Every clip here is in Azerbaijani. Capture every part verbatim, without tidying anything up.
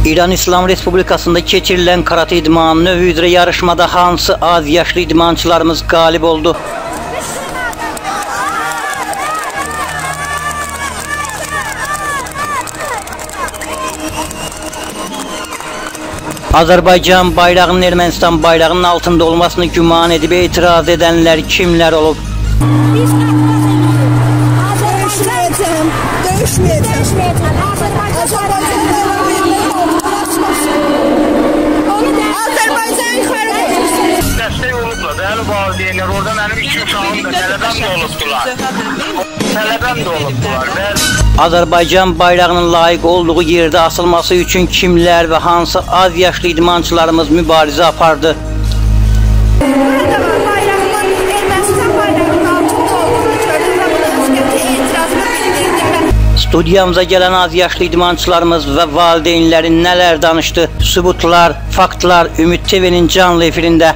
İran İslam Respublikasında keçirilən karate idman növü üzrə yarışmada hansı az yaşlı idmançılarımız qalib oldu? Azərbaycan bayrağının Ermənistan bayrağının altında olmasını güman edib etiraz edənlər kimlər olub? Döyüşməyəcəm, döyüşməyəcəm. Azərbaycan yuxarı qoyur. Dəstək olublar, dəyərli valideynlər, orada mənim iki uşağım da tələbəm də olubdular. Tələbəm də olubdular. Azərbaycan bayrağının layiq olduğu yerdə asılması üçün kimlər və hansı az yaşlı idmançılarımız mübarizə apardı? Studiyamıza gələn az yaşlı idmançılarımız və valideynləri nələr danışdı? Sübutlar, faktlar Ümid T V'nin canlı efirində.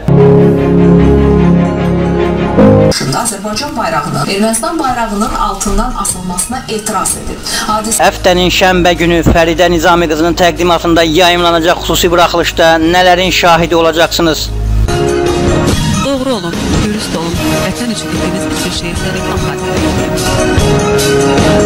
Azərbaycan bayrağının Ermənistan bayrağının altından asılmasına etiraz edib. Hadisə Həftənin şənbə günü Fəridə Nizami qızının təqdimatında yayımlanacaq xüsusi buraxılışda nələrin şahidi olacaqsınız? Doğru olun, dürüst olun, vətən üçün etdiyiniz bir şeyləri xatirə edin.